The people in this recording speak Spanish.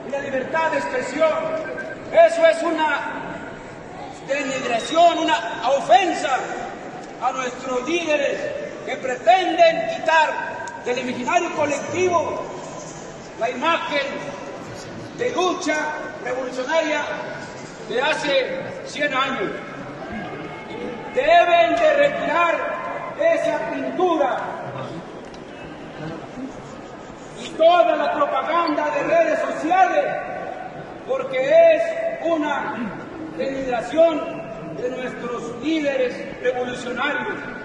y la libertad de expresión. Eso es una denigración, una ofensa a nuestros líderes que pretenden quitar del imaginario colectivo la imagen de lucha revolucionaria de hace 100 años. Deben de retirar esa pintura y toda la propaganda de redes sociales, porque es una denigración de nuestros líderes revolucionarios.